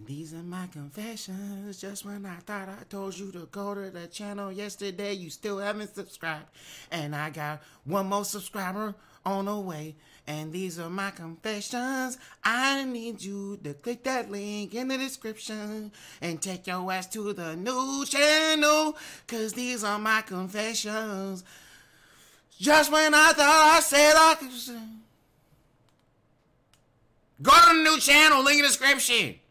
These are my confessions. Just when I thought I told you to go to the channel yesterday, you still haven't subscribed. And I got one more subscriber on the way. And these are my confessions. I need you to click that link in the description and take your ass to the new channel. Cause these are my confessions. Just when I thought I said I could. Go to the new channel, link in the description.